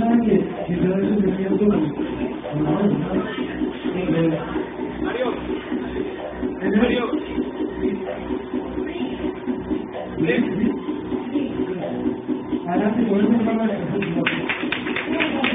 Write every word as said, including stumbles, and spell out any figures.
saben que, que yo a veces me siento con la mano, ¿no? Mario, Mario, Adelante, por eso no me